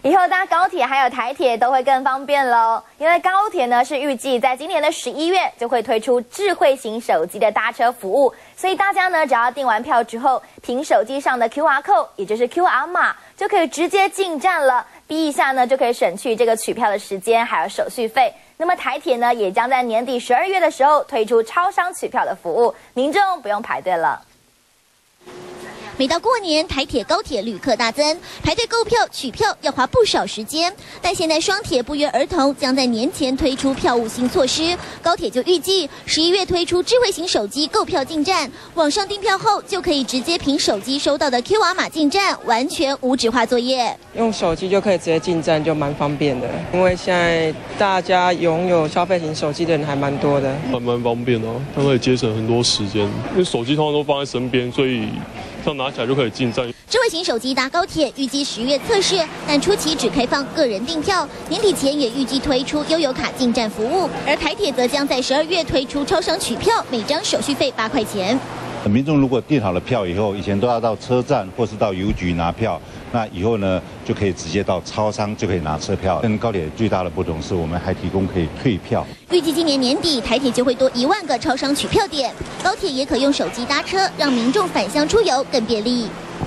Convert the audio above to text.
以后搭高铁还有台铁都会更方便喽，因为高铁呢是预计在今年的11月就会推出智慧型手机的搭车服务，所以大家呢只要订完票之后，凭手机上的 QR code， 也就是 QR 码，就可以直接进站了，逼一下呢就可以省去这个取票的时间还有手续费。那么台铁呢也将在年底12月的时候推出超商取票的服务，民众不用排队了。 每到过年，台铁、高铁旅客大增，排队购票、取票要花不少时间。但现在双铁不约而同将在年前推出票务新措施，高铁就预计11月推出智慧型手机购票进站，网上订票后就可以直接凭手机收到的 QR 码进站，完全无纸化作业。 用手机就可以直接进站，就蛮方便的。因为现在大家拥有消费型手机的人还蛮多的， 蛮方便的，它可以节省很多时间。因为手机通常都放在身边，所以这样拿起来就可以进站。 智慧型手机搭高铁预计10月测试，但初期只开放个人订票，年底前也预计推出悠游卡进站服务。而台铁则将在12月推出超商取票，每张手续费8块钱。 民众如果订好了票以后，以前都要到车站或是到邮局拿票，那以后呢就可以直接到超商就可以拿车票。跟高铁最大的不同是我们还提供可以退票。 预计今年年底台铁就会多1万个超商取票点，高铁也可用手机搭车，让民众返乡出游更便利。